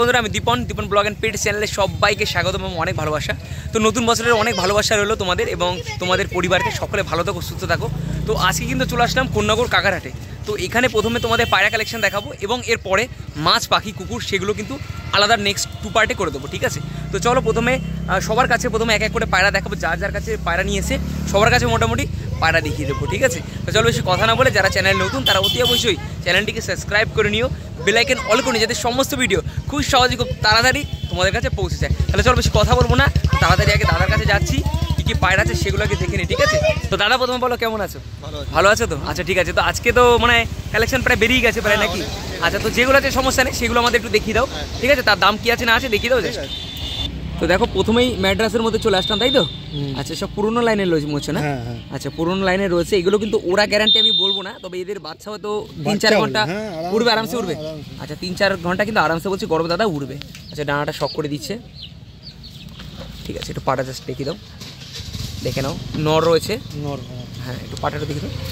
বন্ধুরা আমি দীপন blog and পেট চ্যানেলে সবাইকে স্বাগত এবং অনেক ভালোবাসা। তো নতুন বছরের অনেক ভালোবাসা রইলো তোমাদের এবং তোমাদের পরিবারকে, সকলে ভালো থাকো, সুস্থ থাকো। তো আজকে কিন্তু চলে আসলাম কোন্নগর কাকারহাটে। তো এখানে প্রথমে তোমাদের পায়রা কালেকশন দেখাবো এবং এরপরে মাছ, পাখি, কুকুর সেগুলো কিন্তু আলাদা নেক্সট 2 পার্টে করে দেবো, ঠিক আছে? তো চলো প্রথমে সবার কাছে এক এক করে পায়রা দেখাবো, যার কাছে পায়রা নিয়ে এসে সবার কাছে মোটামুটি পায়রা দেখিয়ে দেবো, ঠিক আছে? তো চলো বেশি কথা না বলে, যারা চ্যানেল নতুন তারা অতি অবশ্যই চ্যানেলটিকে সাবস্ক্রাইব করে নিও, বেল আইকন অল করে নিও, যাতে সমস্ত ভিডিও খুব সহজে খুব তাড়াতাড়ি তোমাদের কাছে পৌঁছে যায়। তাহলে চলো বেশি কথা বলবো না, তাড়াতাড়ি আগে দাদার কাছে যাচ্ছি, কী কী পায়রা আছে সেগুলোকে দেখে নিই, ঠিক আছে? তো দাদা প্রথমে বলো কেমন আছো? ভালো আছো তো? আচ্ছা ঠিক আছে। তো আজকে তো মানে কালেকশন প্রায় বেরিয়ে গেছে প্রায় নাকি? আচ্ছা, তো যেগুলো আছে সমস্যা নেই, সেগুলো আমাদের একটু দেখিয়ে দাও, ঠিক আছে? তার দাম কি আছে না আছে দেখিয়ে দাও। তো দেখো প্রথমেই ম্যাড্রাসের মধ্যে চলে আসলাম, তাই তো? আচ্ছা, সব পুরোনো লাইনের রয়েছে না? আচ্ছা, পুরোনো লাইনে রয়েছে। এগুলো কিন্তু ওরা গ্যারান্টি আমি বলবো না, তবে এদের বাচ্চা হয়তো 3-4 ঘন্টা উড়বে, আরামসে উড়বে। আচ্ছা, 3-4 ঘন্টা কিন্তু আরামসে বলছি গর্ব দাদা উড়বে। আচ্ছা, ডানাটা শক করে দিচ্ছে, ঠিক আছে? একটু পাটা জাস্ট দেখিয়ে দাও, দেখে নাও। নর রয়েছে, নর, হ্যাঁ একটু পাটাটা দেখে দাও।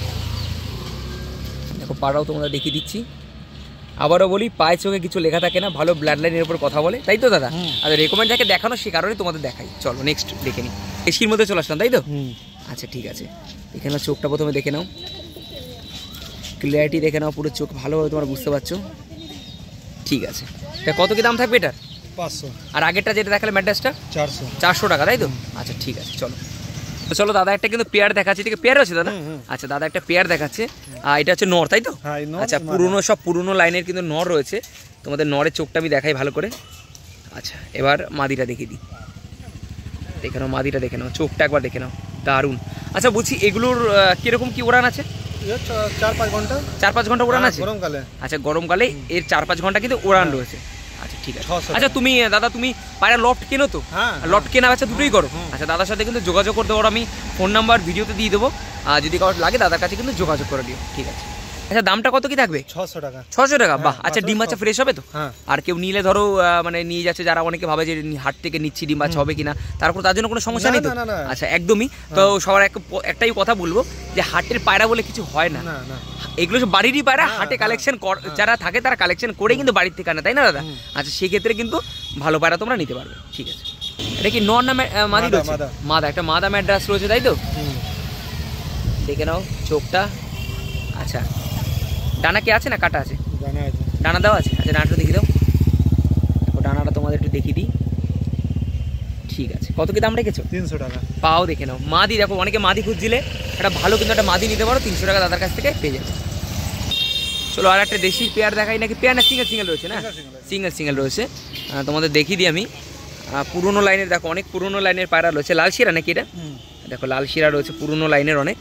দেখো পাটাও তোমরা দেখিয়ে দিচ্ছি। আবারও বলি, পায়ে চোখে কিছু লেখা থাকে না, ভালো ব্লাড লাইনের উপর কথা বলে, তাই তো দাদা? আর রেকমেন্ড থাকে দেখানো, সে কারণে তোমাদের দেখাই। চলো নেক্সট দেখে নিই। এসির মধ্যে চলে আসলাম, তাই তো? আচ্ছা ঠিক আছে। এখানে চোখটা প্রথমে দেখে নাও, ক্লিয়ারিটি দেখে নাও, পুরো চোখ ভালোভাবে তোমরা বুঝতে পারছো, ঠিক আছে? এটা কত কি দাম থাকবে এটার? 500। আর আগেরটা যেটা দেখালে ম্যাড্রাসটা 400 টাকা, তাই তো? আচ্ছা ঠিক আছে। চলো দাদা একটা কিন্তু পেয়ার দেখাচ্ছে, ঠিক আছে? পেয়ার আছে দাদা? আচ্ছা, দাদা একটা পেয়ার দেখাচ্ছে। এটা হচ্ছে নর, তাই তো? আচ্ছা, পুরনো লাইনের কিন্তু নর রয়েছে। তোমাদের নরের চোখটা আমি দেখাই ভালো করে। আচ্ছা, এবার মাদিটা দেখিয়ে দিই, দেখে নাও মাদিটা, দেখে নাও চোখটা একবার দেখে নাও, দারুণ। আচ্ছা বলছি, এগুলোর কিরকম কি উড়ান আছে? 4-5 ঘন্টা উড়ান আছে গরমকালে। আচ্ছা, গরমকালে এর 4-5 ঘন্টা কিন্তু উড়ান রয়েছে। আচ্ছা ঠিক আছে। আচ্ছা তুমি দাদা, তুমি পায়রা লফট কেনো তো? লফট কেনা বেচা দুটোই করো? আচ্ছা, দাদার সাথে কিন্তু যোগাযোগ করতে পারো, আমি ফোন নাম্বার ভিডিওতে দিয়ে দেবো, আর যদি কারোর লাগে দাদার কাছে কিন্তু যোগাযোগ করে দিও, ঠিক আছে? আচ্ছা, দামটা কত কি থাকবে? 600 টাকা। 600 টাকা, বাহ। আচ্ছা, ডিম বাচ্চা ফ্রেশ হবে তো? আর কেউ নিলে ধরো মানে নিয়ে যাচ্ছে, যারা অনেকে ভাবে যে হাট থেকে নিচ্ছি ডিম বাচ্চা হবে কিনা, তারপর তার জন্য কোনো সমস্যা নেই তো? আচ্ছা একদমই। তো সবার একটাই কথা বলবো যে হাটের পায়রা বলে কিছু হয় না, এগুলো সব বাড়িরই পায়রা, হাটে কালেকশন যারা থাকে তারা কালেকশন করে কিন্তু বাড়ির থেকে আনে, তাই না দাদা? আচ্ছা, সেক্ষেত্রে কিন্তু ভালো পায়রা তোমরা নিতে পারবে, ঠিক আছে? এটা কি নর না মাদি রয়েছে? মাদা, একটা মাদা ম্যাড্রাস রয়েছে, তাই তো? দেখে নাও চোখটা। আচ্ছা, ডানা কি আছে না কাটা আছে? ডানা দেওয়া আছে। আচ্ছা, ডানাটা দেখিয়ে দাও, দেখো ডানাটা তোমাদের একটু দেখিয়ে দিই, ঠিক আছে? কত কি দাম রেখেছো? 300 টাকা। পাও দেখে নাও, মাদি দেখো, অনেকে মাদি খুঁজছিলে, একটা ভালো কিন্তু একটা মাদি নিতে পারো, 300 টাকা দাদার কাছ থেকে পেয়ে যাবে। চলো আর একটা দেশি পেয়ার দেখাই, নাকি পেয়ার না সিঙ্গেল রয়েছে? না, সিঙ্গেল রয়েছে। তোমাদের দেখিয়ে দিই আমি। পুরোনো লাইনের দেখো, অনেক পুরোনো লাইনের পায়রা রয়েছে। লাল শিরা নাকি এটা? দেখো লাল শিরা রয়েছে, পুরোনো লাইনের অনেক।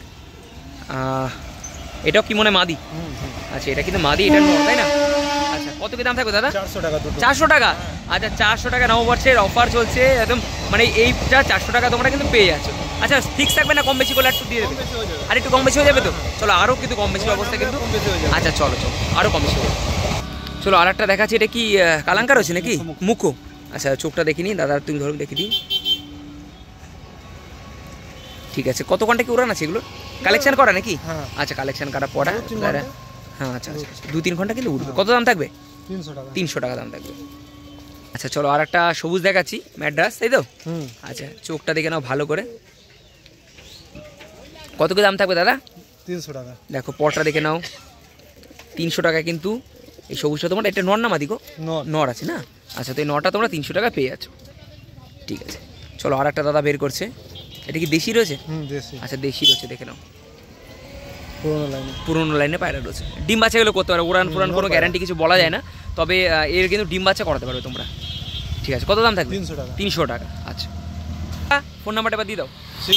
এটাও কি মনে মাদি? আচ্ছা, এটা কিন্তু মাদি, এটা নর, তাই না? আচ্ছা, কত কি দাম থাকবে দাদা? 400 টাকা। 400 টাকা। আচ্ছা, 400 টাকা নববর্ষের অফার চলছে একদম, মানে এইটা 400 টাকা তোমরা কিন্তু পেয়ে যাচ্ছ। আচ্ছা, ফিক্স থাকবে না কম বেশি করলে একটু দিয়ে দেবে? আর একটু কম বেশি হয়ে যাবে তো? চলো আরও কিন্তু কম বেশি অবস্থা কিন্তু। আচ্ছা চলো আরও কম বেশি হবে। চলো আর একটা দেখাচ্ছি, এটা কি কালাঙ্কার হচ্ছে নাকি? মুখো। আচ্ছা, চোখটা দেখিনি দাদা, তুমি ধরো দেখে দিই, ঠিক আছে? কত ঘন্টা কি উড়ান আছে এগুলো? কালেকশন করা নাকি? আচ্ছা, কালেকশন করা পড়া, হ্যাঁ। আচ্ছা, 2-3 ঘন্টা কিন্তু উঠবে। কত দাম থাকবে? 300 টাকা দাম থাকবে। আচ্ছা চলো আর একটা সবুজ দেখাচ্ছি, ম্যাড্রাস, তাই তো? আচ্ছা, চোখটা দেখে নাও ভালো করে, কত কি দাম থাকবে দাদা? 300 টাকা। দেখো পরটা দেখে নাও, 300 টাকা কিন্তু এই সবুজটা তোমার। এটা নর না মাদি গো? নর আছে না? আচ্ছা, তো এই নরটা তোমরা 300 টাকা পেয়ে যাচ্ছ, ঠিক আছে? চলো আর একটা দাদা বের করছে, এটা কি দেশি রয়েছে? আচ্ছা, দেশি রয়েছে, দেখে নাও, পুরোনো লাইনে পায়রা রয়েছে। ডিম বাচ্চা এগুলো করতে পারো, উড়ান কোনো গ্যারান্টি কিছু বলা যায় না, তবে এর কিন্তু ডিম বাচ্চা করাতে পারবে তোমরা, ঠিক আছে? কত দাম থাকবে? 300 টাকা। আচ্ছা, ফোন নাম্বারটা এবার দিয়ে দাও।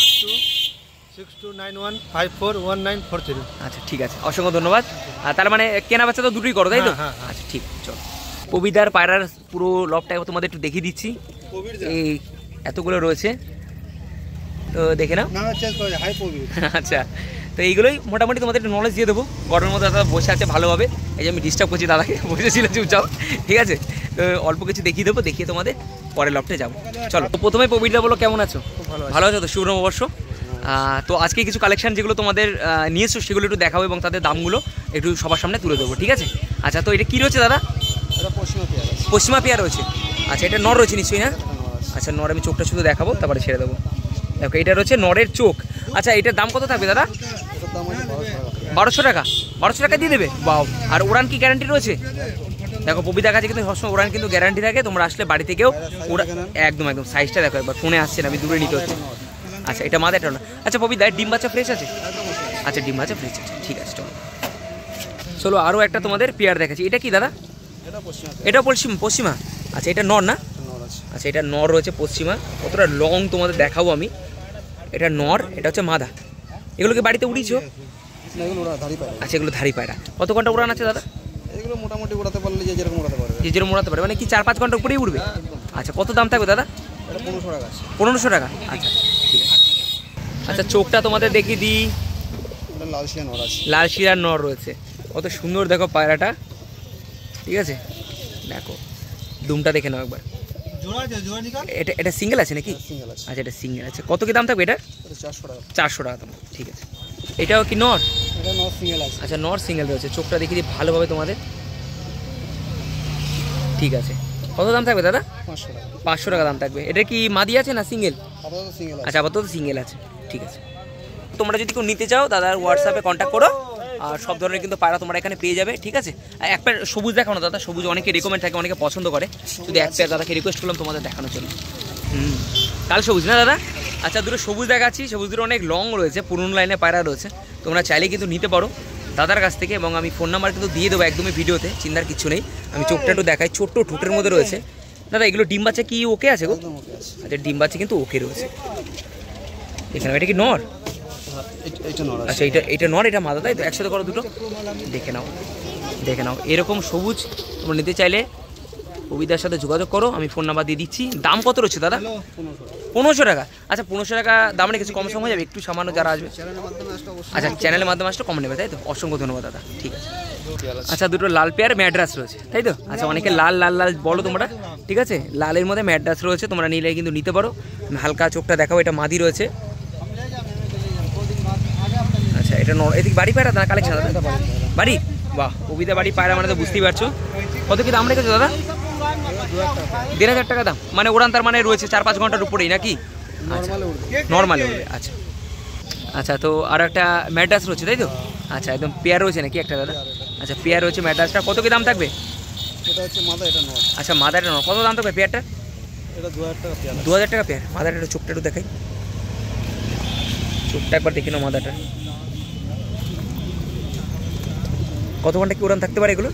6291541943। আচ্ছা ঠিক আছে, অসংখ্য ধন্যবাদ। তার মানে কেনা বাচ্চা তো দুটোই করো, তাই তো? আচ্ছা ঠিক, চলো কবিদার পায়রার পুরো লবটা তোমাদের একটু দেখিয়ে দিচ্ছি। এই এতগুলো রয়েছে, তো দেখে নাও। আচ্ছা, তো এইগুলোই মোটামুটি তোমাদের একটু নলেজ দিয়ে দেবো। গরমের মধ্যে দাদা বসে আছে ভালোভাবে, এই যে আমি ডিস্টার্ব করছি দাদাকে, বসেছিল চুপচাপ, ঠিক আছে? তো অল্প কিছু দেখিয়ে দেবো, দেখিয়ে তোমাদের পরের লফটে যাবো। চলো, তো প্রথমে পবিরদা বলো কেমন আছো? ভালো আছো তো? শুভ নববর্ষ। তো আজকে কিছু কালেকশন যেগুলো তোমাদের নিয়েছো সেগুলো একটু দেখাবো এবং তাদের দামগুলো একটু সবার সামনে তুলে দেবো, ঠিক আছে? আচ্ছা, তো এটা কী রয়েছে দাদা? পশ্চিমা পেয়ার রয়েছে। আচ্ছা এটা নর রয়েছে নিশ্চয়ই না? আচ্ছা নর আমি চোখটা শুধু দেখাবো তারপরে ছেড়ে দেবো। দেখো এটা রয়েছে নরের চোখ। আচ্ছা এটার দাম কত থাকবে দাদা? 1200 টাকা। 1200 টাকা দিয়ে দেবে? বাও। আর উড়ান কি গ্যারান্টি রয়েছে? দেখো পবিতার কাছে কিন্তু সবসময় উড়ান কিন্তু গ্যারান্টি থাকে, তোমরা আসলে বাড়ি থেকেও একদম একদম সাইজটা দেখো একবার, ফোনে আসছে না, আমি দূরে নিতে হচ্ছে। আচ্ছা এটা মাদারটা না। আচ্ছা পবিতা ডিম বাচ্চা ফ্রেশ আছে? আচ্ছা ডিম বাচ্চা ফ্রেশ আছে, ঠিক আছে চলো। চলো আরও একটা তোমাদের পেয়ার দেখাচ্ছি। এটা কি দাদা? এটা পশ্চিমা। আচ্ছা এটা নর না? আচ্ছা এটা নর রয়েছে পশ্চিমা। কতটা লং তোমাদের দেখাবো আমি। এটা নর, এটা হচ্ছে মাদা। এগুলোকে বাড়িতে উড়িয়েছো? আচ্ছা এগুলো ধারি পায়রা। কত ঘন্টা উড়ান আছে দাদা? এগুলো মোটামুটি উড়াতে পারলে যে যেরকম উড়াতে পারবে। যে যেরকম উড়াতে পারবে, মানে কি 4-5 ঘন্টা উপরেই উড়বে? আচ্ছা কত দাম থাকবে দাদা? 1500 টাকা। 1500 টাকা। আচ্ছা ঠিক আছে। আচ্ছা চোখটা তোমাদের দেখিয়ে দিই। লাল শিরা নর আছে। লাল শিরার নর রয়েছে। কত সুন্দর দেখো পায়রাটা, ঠিক আছে। দেখো দুমটা দেখে নাও একবার। এটা সিঙ্গেল আছে নাকি? আচ্ছা এটা সিঙ্গেল আছে। কত কি দাম থাকবে এটা? 400 টাকা। 400 টাকা দাম, ঠিক আছে। এটাও কি নর? এটা নর সিঙ্গেল আছে। আচ্ছা নর সিঙ্গেল রয়েছে। চোখটা দেখিয়ে দিই ভালোভাবে তোমাদের, ঠিক আছে। কত দাম থাকবে দাদা? 500 টাকা। 500 টাকা দাম থাকবে। এটা কি মাদি আছে না সিঙ্গেল? আপাতত সিঙ্গেল আছে। আচ্ছা আপাতত সিঙ্গেল আছে, ঠিক আছে। তোমরা যদি কেউ নিতে চাও দাদার হোয়াটসঅ্যাপে কন্ট্যাক্ট করো, আর সব ধরনের কিন্তু পায়রা তোমরা এখানে পেয়ে যাবে, ঠিক আছে। আর এক পেয়ার সবুজ দেখানো দাদা, সবুজ অনেকে রেকমেন্ড থাকে, অনেকে পছন্দ করে, শুধু এক পেয়ার দাদাকে রিকোয়েস্ট করলাম তোমাদের দেখানোর জন্য। কাল সবুজ না দাদা? আচ্ছা দুটো সবুজ দেখাচ্ছি। সবুজ দুটো অনেক লং রয়েছে, পুরনো লাইনে পায়রা রয়েছে, তোমরা চাইলে কিন্তু নিতে পারো দাদার কাছ থেকে, এবং আমি ফোন নাম্বার কিন্তু দিয়ে দেবো একদমই ভিডিওতে, চিন্তার কিছু নেই। আমি চোখটা একটু দেখাই, ছোট্ট ঠোঁটের মধ্যে রয়েছে দাদা। এগুলো ডিম বাচ্চা কি ওকে আছে গো? আচ্ছা ডিম বাচ্চা কিন্তু ওকে রয়েছে এখানে। এটা কি নর? আচ্ছা এটা নর, এটা মাদা, তাই তো? একসাথে করো দুটো, দেখে নাও। এরকম সবুজ তোমরা নিতে চাইলে কবিতার সাথে যোগাযোগ করো, আমি ফোন নাম্বার দিয়ে দিচ্ছি। দাম কত রয়েছে দাদা? 1500 টাকা। আচ্ছা 1500 টাকা দাম রেখেছি, কম সম হয়ে যাবে একটু সামান্য যারা আসবে? আচ্ছা চ্যানেলের মাধ্যমে আসলে কম নেবে, তাই তো? অসংখ্য ধন্যবাদ দাদা, ঠিক আছে। আচ্ছা দুটো লাল পেয়ার ম্যাড্রাস রয়েছে, তাই তো? আচ্ছা অনেকে লাল লাল লাল বলো তোমরা, ঠিক আছে। লালের মধ্যে ম্যাড্রাস রয়েছে, তোমরা নিলে কিন্তু নিতে পারো। হালকা চোখটা দেখাও, এটা মাদি রয়েছে। আচ্ছা এটা এদিকে বাড়ি পায়রা দাদা কালেকশন? দাদা বাড়ি, বাহ। কবিতা বাড়ি পায়রা মানে তো বুঝতেই পারছো। কত কি দাম রেখেছো দাদা? 1500 টাকা দাম, মানে উড়ান তার মানে রয়েছে 4-5 ঘন্টার উপরেই নাকি? নর্মালি উড়বে। আচ্ছা আচ্ছা তো আর একটা ম্যাড্রাস রয়েছে, তাই তো? আচ্ছা একদম পেয়ার রয়েছে নাকি একটা দাদা? আচ্ছা পেয়ার রয়েছে ম্যাড্রাসটা। কত কি দাম থাকবে? এটা হচ্ছে মাদা, এটা নর। আচ্ছা মাদারটা নর। কত দাম থাকবে পেয়ারটা? এটা 2000 টাকা পেয়ার। 2000 টাকা পেয়ার। মাদারটা চোখটা একটু দেখাই, চোখটা একবার দেখে নাও মাদারটা। কত ঘন্টা কি উড়ান থাকতে পারে এগুলো?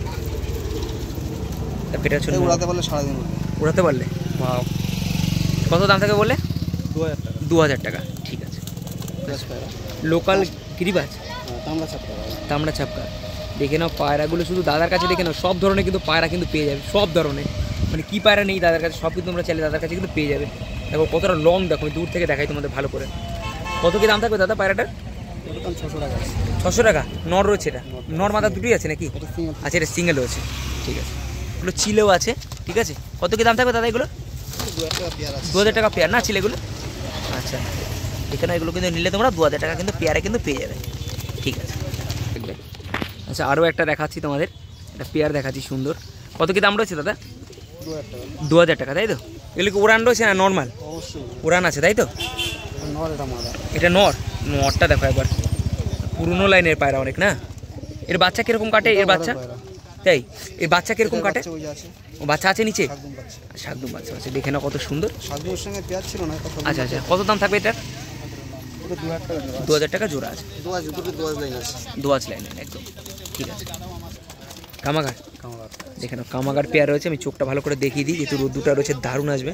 এটা হচ্ছে উড়াতে পারলে সারাদিন উড়াতে পারলে। বাহ। কত দাম থাকবে বললে? 2000 টাকা। 2000 টাকা, ঠিক আছে। লোকাল গিরিবাজ, তামড়া ছাপকা। দেখে নাও পায়রাগুলো, শুধু দাদার কাছে দেখে নাও, সব ধরনের কিন্তু পায়রা কিন্তু পেয়ে যাবে, সব ধরনের, মানে কি পায়রা নেই দাদার কাছে, সব কিন্তু তোমরা চাইলে দাদার কাছে কিন্তু পেয়ে যাবে। দেখো কতটা লং, দেখো আমি দূর থেকে দেখাই তোমাদের ভালো করে। কত কি দাম থাকবে দাদা পায়রাটার? 600 টাকা। 600 টাকা। নর রয়েছে এটা? নর মাদা দুটোই আছে নাকি? আচ্ছা এটা সিঙ্গেল রয়েছে, ঠিক আছে। এগুলো চিলেও আছে, ঠিক আছে। কত কি দাম থাকবে দাদা এগুলো? 2000 টাকা পেয়ার না চিলেগুলো? আচ্ছা এখানে এগুলো কিন্তু নিলে তোমরা 2000 টাকা কিন্তু পেয়ারে কিন্তু পেয়ে যাবে, ঠিক আছে। দেখবে। আচ্ছা আরও একটা দেখাচ্ছি তোমাদের, একটা পেয়ার দেখাচ্ছি সুন্দর। কত কি দাম রয়েছে দাদা? 2000 টাকা, তাই তো? এগুলো কি উড়ান রয়েছে না নর্মাল? উড়ান আছে, তাই তো? এটা নর। নরটা দেখো একবার, পুরনো লাইনের পায়রা অনেক না। এর বাচ্চা কিরকম কাটে? এর বাচ্চা, তাই? এর বাচ্চা কিরকম কাটে? ও বাচ্চা আছে নিচে? শাকদুম বাচ্চা আছে, দেখে নাও কত সুন্দর। আচ্ছা আচ্ছা কত দাম থাকবে এটার? 2000 টাকা জোড়া আছে, দোয়াজ লাইনের একদম, ঠিক আছে। কামাগার, দেখে নাও কামাগার পেয়ার রয়েছে। আমি চোখটা ভালো করে দেখিয়ে দিই, যেহেতু রোদ্দুটা রয়েছে দারুণ আসবে।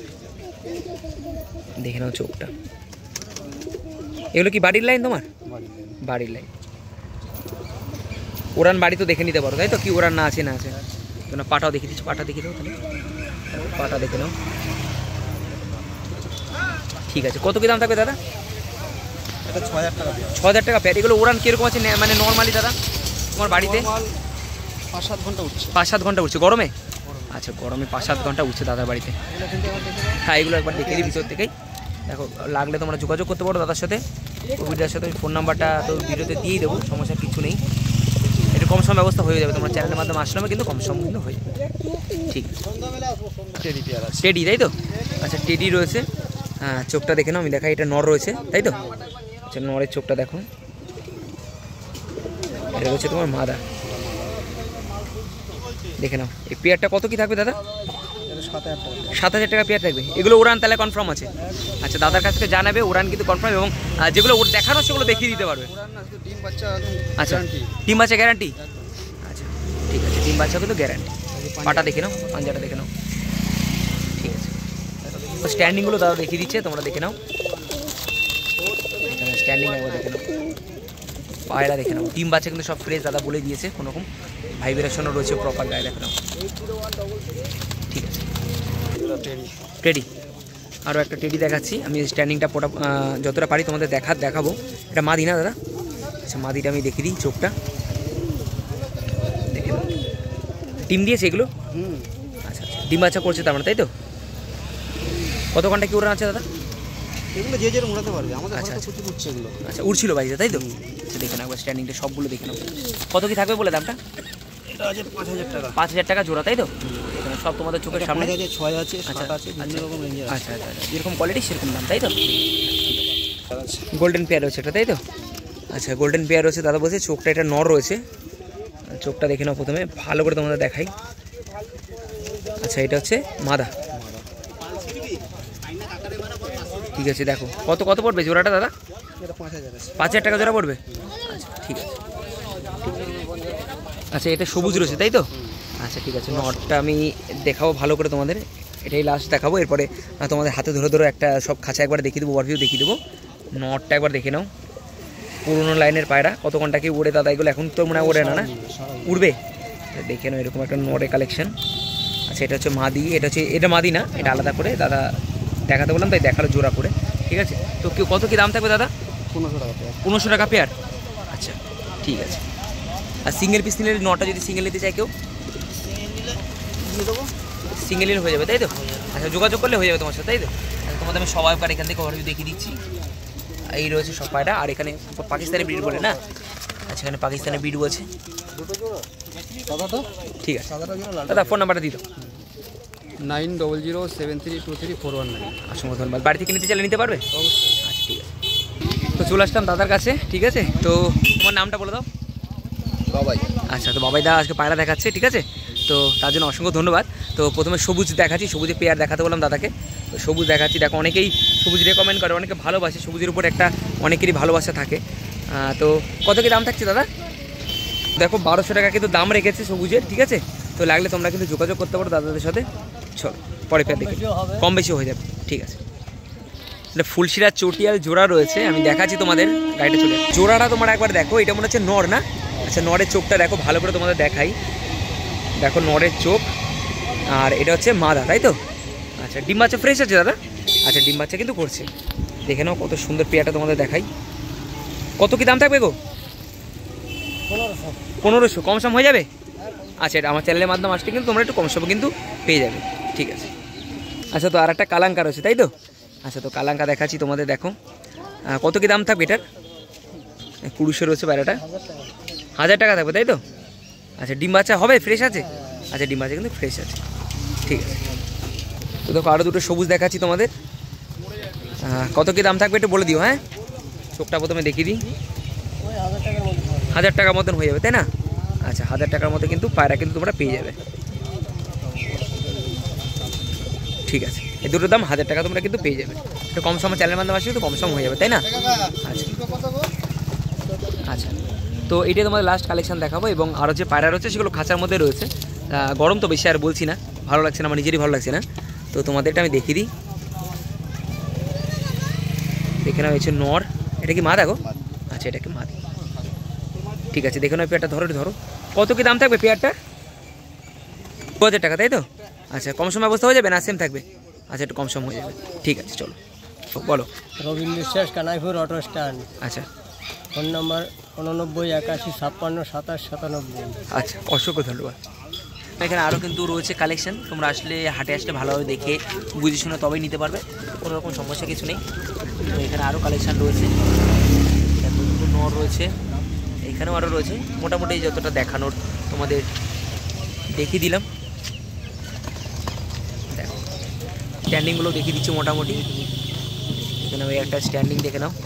দেখে নাও চোখটা। এগুলো কি বাড়ির লাইন তোমার? বাড়ির লাইন। ওরান বাড়ি তো দেখে নিতে পারো, তাই তো? কি ওরান না আছে না আছে? কেন পাটাও দেখিয়ে দিচ্ছি, পাটা দেখে দাও তাহলে, পাটা দেখে নাও, ঠিক আছে। কত কি দাম থাকবে দাদা? এটা 6000 টাকা। 6000 টাকা পেয়ার। এগুলো ওরান কিরকম আছে মানে নর্মালি দাদা তোমার বাড়িতে? 5-7 ঘন্টা উঠছে। 5-7 ঘন্টা উঠছে গরমে? আচ্ছা গরমে 5-7 ঘন্টা উঠছে দাদার বাড়িতে। হ্যাঁ এগুলো একবার দেখে দিই ভিতর থেকেই। দেখো লাগলে তোমরা যোগাযোগ করতে পারো দাদার সাথে, কবিতার সাথে। ফোন নাম্বারটা তো ভিডিওতে দিয়েই দেবো, সমস্যার কিছু নেই। একটু কম সম ব্যবস্থা হয়ে যাবে, তোমার চ্যানেলের মাধ্যমে আসলে কিন্তু কম সম কিন্তু হয়ে যাবে। ঠিক আছে, টেডি তাই তো? আচ্ছা টেডি রয়েছে, চোখটা দেখে নাও, আমি দেখাই, এটা নর রয়েছে তাই তো? আচ্ছা নরের চোখটা দেখো, এটা রয়েছে তোমার মাদা, দেখে নাও। এই পেয়ারটা কত কি থাকবে দাদা? 7,000 টাকা পেয়ার থাকবে। এগুলো উড়ান তাহলে কনফার্ম আছে? আচ্ছা দাদার কাছ থেকে জানাবে, উড়ান কিন্তু কনফার্ম, এবং যেগুলো দেখানো সেগুলো দেখিয়ে দিতে পারবে। আচ্ছা ডিম বাচ্চা গ্যারান্টি? আচ্ছা ঠিক আছে, ডিম বাচ্চা কিন্তু গ্যারান্টি। পাটা দেখে নাও, পাঞ্জাটা দেখে নাও, ঠিক আছে। স্ট্যান্ডিংগুলো দাদা দেখিয়ে দিচ্ছে, তোমরা দেখে নাও, স্ট্যান্ডিং একবার দেখে নাও, পায়রা দেখে নাও। ডিম বাচ্চা কিন্তু সব ফ্রেশ দাদা বলে দিয়েছে, কোনোরকম ভাইব্রেশনও রয়েছে, প্রপার গায়ে দেখে নাও, ঠিক আছে। টেডি, আরও একটা টেডি দেখাচ্ছি আমি, স্ট্যান্ডিংটা যতটা পারি তোমাদের দেখাবো। এটা মাদি না দাদা? আচ্ছা মাদিটা আমি দেখিয়ে দিই, চোখটা দেখে নাও। ডিম দিয়েছে এগুলো? আচ্ছা আচ্ছা, ডিম বাচ্চা করছে তার মানে তাই তো? কত ঘন্টা কি উড়ান আছে দাদা? এগুলো যে যেরকম উড়াতে পারবে, আমাদের আচ্ছা আচ্ছা উঠছে এগুলো। আচ্ছা উড়ছিল বাড়িতে তাই তো? আচ্ছা দেখে নাও একবার স্ট্যান্ডিংটা সবগুলো দেখে নাও। কত কি থাকবে বলে দামটা? এটা আছে 5,000 টাকা। 5,000 টাকা জোড়া তাই তো? সব তোমাদের চোখের সামনে? 6 আছে, 7 আছে, বিভিন্ন রকম রেঞ্জের আছে। আচ্ছা আচ্ছা, যেরকম কোয়ালিটি সেরকম দাম তাই তো? গোল্ডেন পেয়ার রয়েছে এটা তাই তো? আচ্ছা গোল্ডেন পেয়ার রয়েছে দাদা বলছে, চোখটা এটা নর রয়েছে, চোখটা দেখে নাও প্রথমে ভালো করে তোমাদের দেখাই। আচ্ছা এটা হচ্ছে মাদা, ঠিক আছে। দেখো কত কত পড়বে জোড়াটা দাদা? 5,000 টাকা জোড়া পড়বে? আচ্ছা ঠিক আছে। আচ্ছা এটা সবুজ রয়েছে তাই তো? আচ্ছা ঠিক আছে, নটটা আমি দেখাবো ভালো করে তোমাদের, এটাই লাস্ট দেখাবো, এরপরে তোমাদের হাতে ধরে ধরে একটা সব খাঁচা একবার দেখিয়ে দেবো, ওভারভিউ দেখিয়ে দেবো। নটটা একবার দেখে নাও, পুরোনো লাইনের পায়রা, কত ঘন্টা কি উড়ে দাদা এগুলো? এখন তো মনে হয় উড়ে না, না উড়বে? দেখে নাও এরকম একটা নটের কালেকশন। আচ্ছা এটা হচ্ছে মাদি, এটা মাদি না, এটা আলাদা করে দাদা দেখাতে বললাম, তাই দেখালো জোড়া করে, ঠিক আছে। তো কত কি দাম থাকবে দাদা? 1500 টাকা পেয়ার। আচ্ছা ঠিক আছে। আর সিঙ্গেল পিস নিলে নটা যদি সিঙ্গেল নিতে চাই কেউ? সিঙ্গেল নিলে হয়ে যাবে তাই তো? আচ্ছা যোগাযোগ করলে হয়ে যাবে তোমার সাথে তাই তো? আচ্ছা তোমাদের আমি সবাই এখান থেকে ওভারভিউ দেখিয়ে দিচ্ছি। এই রয়েছে সব পায়রা, আর এখানে পাকিস্তানি ব্রিড বলে না? আচ্ছা এখানে পাকিস্তানি ব্রিডও আছে, ঠিক আছে। দাদা ফোন নাম্বারটা দিত? 9007323419। অসংখ্য ধন্যবাদ। বাড়ি থেকে নিতে চাইলে নিতে পারবে? অবশ্যই। আচ্ছা ঠিক আছে, তো চলে আসলাম দাদার কাছে, ঠিক আছে। তো তোমার নামটা বলে দাও। বাবাই। আচ্ছা তো বাবাই দা আজকে পায়রা দেখাচ্ছে, ঠিক আছে, তো তার জন্য অসংখ্য ধন্যবাদ। তো প্রথমে সবুজ দেখাচ্ছি, সবুজের পেয়ার দেখাতে বললাম দাদাকে, তো সবুজ দেখাচ্ছি। দেখো অনেকেই সবুজ রেকমেন্ড করে, অনেকে ভালোবাসে, সবুজের উপর একটা অনেকেরই ভালোবাসা থাকে। তো কত কি দাম থাকছে দাদা? দেখো 1200 টাকা কিন্তু দাম রেখেছে সবুজের, ঠিক আছে। তো লাগলে তোমরা কিন্তু যোগাযোগ করতে পারো দাদাদের সাথে। চলো পরে পেয়ার দেখি, কম বেশি হয়ে যাবে, ঠিক আছে। এটা ফুলশিরা চটিয়াল জোড়া রয়েছে, আমি দেখাচ্ছি তোমাদের, গাড়িটা চলে জোড়াটা তোমরা একবার দেখো। এটা মনে হচ্ছে নর না? আচ্ছা নরের চোখটা দেখো ভালো করে তোমাদের দেখাই, দেখো নরের চোখ, আর এটা হচ্ছে মাদা তাই তো? আচ্ছা ডিম বাচ্চা ফ্রেশ আছে দাদা? আচ্ছা ডিম বাচ্চা কিন্তু করছে, দেখে নাও কত সুন্দর পেয়ারটা তোমাদের দেখাই। কত কি দাম থাকবে গো? 1500 কম সম হয়ে যাবে? আচ্ছা এটা আমার চ্যানেলের মাধ্যমে আসলে কিন্তু তোমরা একটু কম সম কিন্তু পেয়ে যাবে, ঠিক আছে। আচ্ছা তো আর একটা কালাঙ্কা রয়েছে তাই তো? আচ্ছা তো কালাঙ্কা দেখাচ্ছি তোমাদের, দেখো কত কি দাম থাকবে এটার? কুরুশে রয়েছে পায়রাটা, 1000 টাকা থাকবে তাই তো? আচ্ছা ডিম বাচ্চা হবে, ফ্রেশ আছে? আচ্ছা ডিম বাচ্চা কিন্তু ফ্রেশ আছে, ঠিক আছে। তো দেখো আরও দুটো সবুজ দেখাচ্ছি তোমাদের, কত কি দাম থাকবে একটু বলে দিও। হ্যাঁ চোখটা প্রথমে দেখিয়ে দিই, 1000 টাকার মতন হয়ে যাবে তাই না? আচ্ছা 1000 টাকার মতো কিন্তু পায়রা কিন্তু তোমরা পেয়ে যাবে, ঠিক আছে। এই দুটোর দাম 1000 টাকা তোমরা কিন্তু পেয়ে যাবে, একটু কম সময় চ্যানেলের মাধ্যমে আসলে তো কম সম হয়ে যাবে তাই না? আচ্ছা আচ্ছা, তো এইটাই তোমাদের লাস্ট কালেকশন দেখাবো, এবং আরও যে পায়রা রয়েছে সেগুলো খাঁচার মধ্যে রয়েছে। গরম তো বেশি আর বলছি না, ভালো লাগছে না, আমার নিজেরই ভালো লাগছে না। তো তোমাদেরটা আমি দেখিয়ে দিই, দেখে নাও হয়েছে নর, এটা কি মা দেখো? আচ্ছা এটা কি মাদি, ঠিক আছে। দেখে নাও পেয়ারটা ধরো ধরো, কত কি দাম থাকবে পেয়ারটা? 2000 টাকা তাই তো? আচ্ছা কম সময় ব্যবস্থা হয়ে যাবে না সেম থাকবে? আচ্ছা একটু কম সম হয়ে যাবে, ঠিক আছে। চলো বলো। Rabindra Biswas, Kanaipur auto stand. আচ্ছা ফোন নাম্বার 89 81 56 27 97। আচ্ছা অসংখ্য ধন্যবাদ। এখানে আরও কিন্তু রয়েছে কালেকশন, তোমরা আসলে হাটে আসলে ভালোভাবে দেখে বুঝে শুনে তবেই নিতে পারবে, কোনো রকম সমস্যা কিছু নেই। তো এখানে আরও কালেকশান রয়েছে, নর রয়েছে, এখানেও আরও রয়েছে, মোটামুটি যতটা দেখানোর তোমাদের দেখিয়ে দিলাম। দেখো স্ট্যান্ডিংগুলো দেখিয়ে দিচ্ছি মোটামুটি। এখানে ওই একটা স্ট্যান্ডিং দেখে নাও।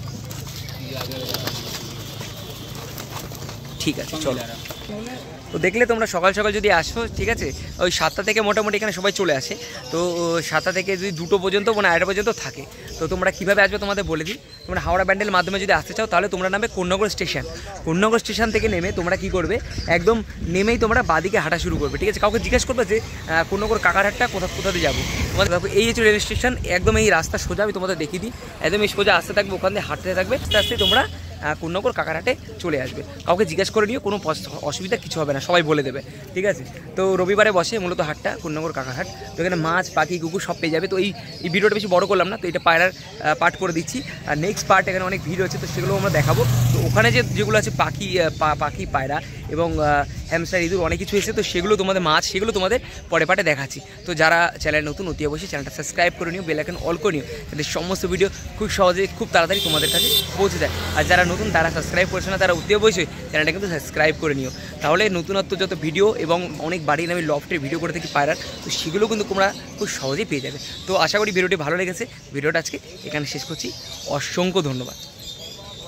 ঠিক আছে চলো। তো দেখলে তোমরা সকাল সকাল যদি আসো, ঠিক আছে, ওই 7টা থেকে মোটামুটি এখানে সবাই চলে আসে। তো 7টা থেকে যদি 2টো পর্যন্ত মানে 8টা পর্যন্ত থাকে। তো তোমরা কীভাবে আসবে তোমাদের বলে দিই। তোমরা হাওড়া ব্যান্ডেল মাধ্যমে যদি আসতে চাও তাহলে তোমরা নামবে কোন্নগর স্টেশন। কোন্নগর স্টেশন থেকে নেমে তোমরা কী করবে, একদম নেমেই তোমরা বাদিকে হাঁটা শুরু করবে, ঠিক আছে। কাউকে জিজ্ঞেস করবে যে কোন্নগর কাকারহাটটা কোথাতে যাবো। তোমাদের দেখো এই হচ্ছে রেল স্টেশন, একদম এই রাস্তা সোজা আমি তোমাদের দেখিয়ে দিই। একদম এই সোজা আসতে থাকবে, ওখান দিয়ে হাঁটতে থাকবে, আস্তে আস্তে তোমরা কোন্নগর কাকারহাটে চলে আসবে। কাউকে জিজ্ঞেস করে নিও, কোনো অসুবিধা কিছু হবে না, সবাই বলে দেবে, ঠিক আছে। তো রবিবারে বসে মূলত হাটটা, কোন্নগর কাকারহাট। তো এখানে মাছ, পাখি, কুকুর সব পেয়ে যাবে। তো এই ভিডিওটা বেশি বড় করলাম না, তো এটা পায়রার পার্ট করে দিচ্ছি। আর নেক্সট পার্ট এখানে অনেক ভিড় হচ্ছে, তো সেগুলো আমরা দেখাবো। তো ওখানে যেগুলো আছে পাখি, পায়রা এবং হ্যামস্টার, ইঁদুর অনেক কিছু এসেছে, তো সেগুলো তোমাদের মাছ, সেগুলো তোমাদের পরে পার্টে দেখাচ্ছি। তো যারা চ্যানেল নতুন, অতি অবশ্যই চ্যানেলটা সাবস্ক্রাইব করে নিও, বেল আইকন অল করে নিও, যাতে সমস্ত ভিডিও খুব সহজে খুব তাড়াতাড়ি তোমাদের কাছে পৌঁছে যায়। আর যারা নতুন, তারা সাবস্ক্রাইব করছে না, তারা অতি অবশ্যই চ্যানেলটা কিন্তু সাবস্ক্রাইব করে নিও। তাহলে নতুনত্ব যত ভিডিও এবং অনেক বাড়ি আমি লফটের ভিডিও করে থাকি পায়রার, তো সেগুলো কিন্তু তোমরা খুব সহজেই পেয়ে যাবে। তো আশা করি ভিডিওটি ভালো লেগেছে। ভিডিওটা আজকে এখানে শেষ করছি। অসংখ্য ধন্যবাদ।